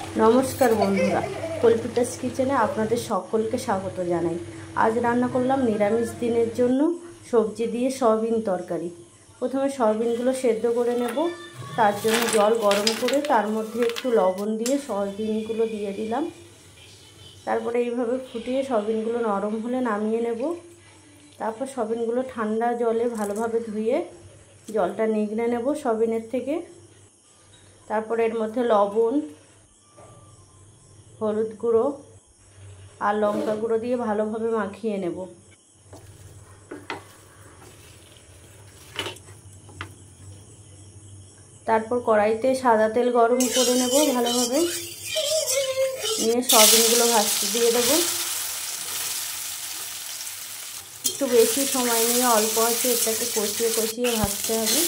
নমস্কার বন্ধুরা, কল্পিতাস কিচেনে আপনাদের সকলকে স্বাগত জানাই। আজ রান্না করলাম নিরামিষ দিনের জন্য সবজি দিয়ে সয়াবিন তরকারি। প্রথমে সয়াবিনগুলো সেদ্ধ করে নেব। তার জন্য জল গরম করে তার মধ্যে একটু লবণ দিয়ে সয়াবিনগুলো দিয়ে দিলাম। তারপরে এইভাবে ফুটিয়ে সয়াবিনগুলো নরম হলে নামিয়ে নেব। তারপর সয়াবিনগুলো ঠান্ডা জলে ভালোভাবে ধুয়ে জলটা নিগড়ে নেব সয়াবিনের থেকে। তারপরে এর মধ্যে লবণ, হলুদ গুঁড়ো আর লঙ্কা গুঁড়ো দিয়ে ভালোভাবে মাখিয়ে নেব। তারপর কড়াইতে সাদা তেল গরম করে নেব ভালোভাবে, নিয়ে সয়াবিনগুলো ভাজতে দিয়ে দেবো। একটু বেশি সময় নিয়ে অল্প আছে এটাকে কষিয়ে কষিয়ে ভাজতে হবে।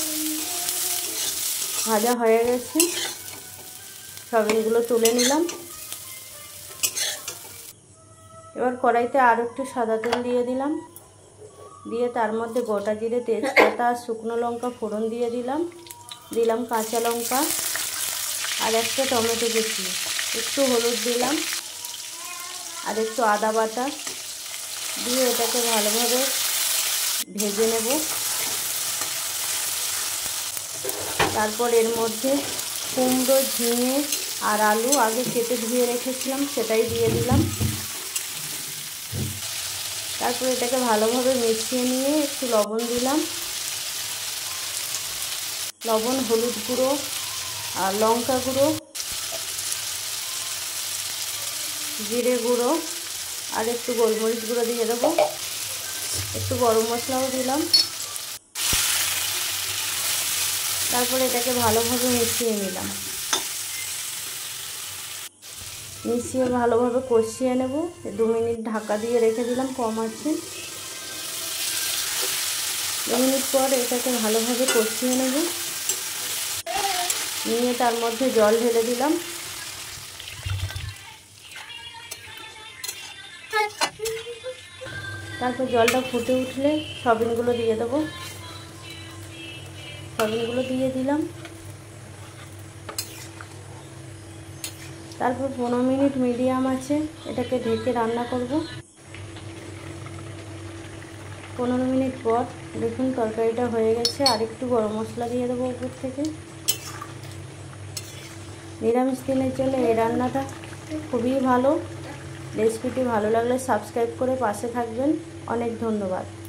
ভাজা হয়ে গেছে, সয়াবিনগুলো তুলে নিলাম। এবার কড়াইতে আর একটু সাদা তেল দিয়ে দিলাম, দিয়ে তার মধ্যে গোটা জিরে, তেজপাতা আর শুকনো লঙ্কা ফোড়ন দিয়ে দিলাম। কাঁচা লঙ্কা আর একটা টমেটো কুচি, একটু হলুদ দিলাম আর একটু আদা বাটা দিয়ে এটাকে ভালোভাবে ভেজে নেব। তারপর এর মধ্যে কুমড়ো, ঝিঙে আর আলু আগে কেটে ধুয়ে রেখেছিলাম সেটাই দিয়ে দিলাম। তারপর এটাকে ভালোভাবে মিশিয়ে নিয়ে একটু লবণ দিলাম। লবণ, হলুদ গুঁড়ো আর লঙ্কা গুঁড়ো, জিরে গুঁড়ো আর একটু গোলমরিচ গুঁড়ো দিয়ে দেবো। একটু গরম মশলাও দিলাম। তারপরে এটাকে ভালোভাবে মিশিয়ে নিলাম। মিশিয়ে ভালোভাবে কষিয়ে নেব। 2 মিনিট ঢাকা দিয়ে রেখে দিলাম কম আছে। 2 মিনিট পর এটাকে ভালোভাবে কষিয়ে নেব, নিয়ে তার মধ্যে জল ঢেলে দিলাম। তারপর জলটা ফুটে উঠলে সয়াবিনগুলো দিয়ে দেবো। সয়াবিনগুলো দিয়ে দিলাম। তারপর 15 মিনিট মিডিয়াম আছে এটাকে ঢেকে রান্না করব। 15 মিনিট পর দেখুন তরকারিটা হয়ে গেছে। আর একটু গরম মশলা দিয়ে দেবো উপর থেকে। নিরামিষ দিনের জন্য এই রান্নাটা খুবই ভালো। রেসিপিটি ভালো লাগলে সাবস্ক্রাইব করে পাশে থাকবেন। অনেক ধন্যবাদ।